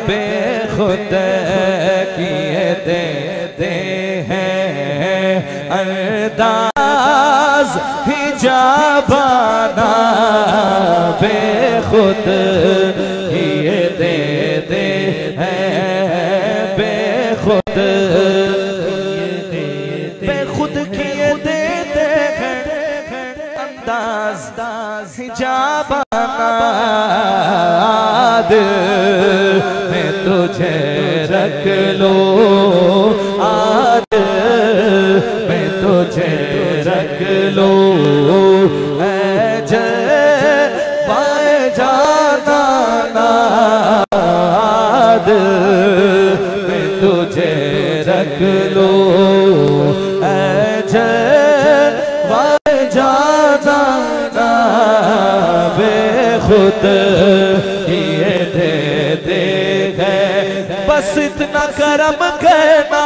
बेखुद किए देते हैं अंदाज हिजाबाना, बेखुद किए देते हैं बेखुद किए देते हैं अंदाज हिजाबाना, मैं तुझे रख लो आज, मैं तुझे रख लो पाए जाना नाद, मैं तुझे रख लो पाए जाना ना, बेखुद किए देते हैं। बस इतना करम करना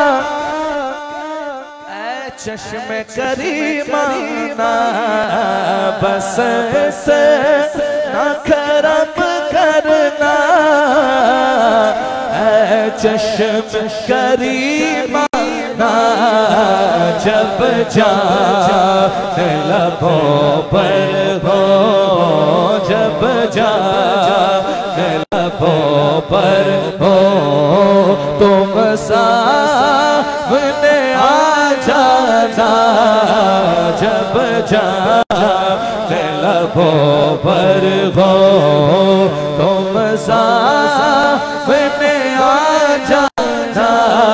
चश्मे करीमाना, बस से न करम करना चश्मे करीमाना, जब जाने लबों पर हो, जब जाने लबों पर हो तुम सामने आ जाना, जब जाने लबों पर हो तुम सामने आ जाना,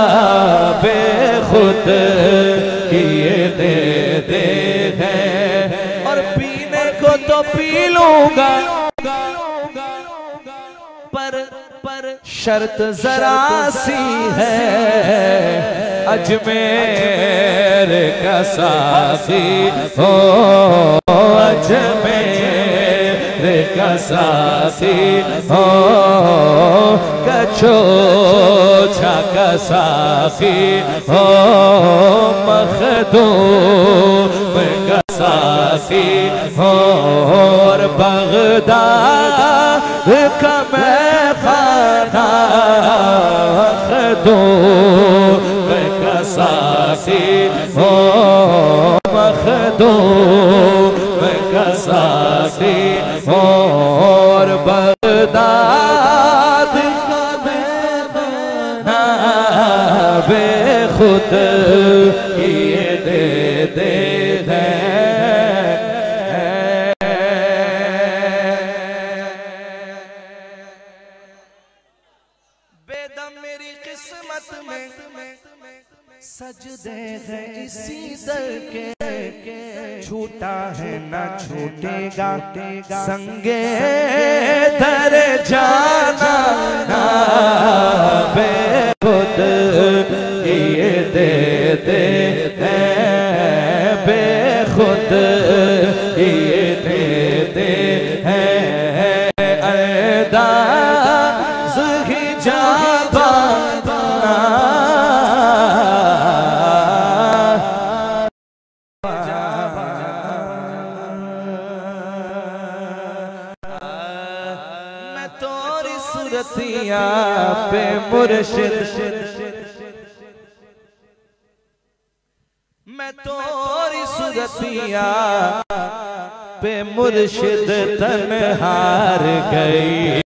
बेखुद किए देते हैं। और पीने को तो पी लूंगा पर शर्त जरा सी है, अजमेर का साथी हो, अजमेर का साथी हो, कछोछा का साथी हो, मखदूम का साथी हो, और बगदाद का मैं खाना मखदूम का साथी हो, मखदूम का साथी हो, और बगदाद का मैं खाना, बेखुद किए देते हैं। सजदे हैं इसी दर के, छूटा है ना छूटेगा संगे दर जाना ना, बेखुद किए देते हैं, बेखुद किए देते हैं अंदाज हिजाबाना, सूरतिया पे मुर्शिद, मैं तोरी सूरतिया पे मुर्शिद तन्हार गई।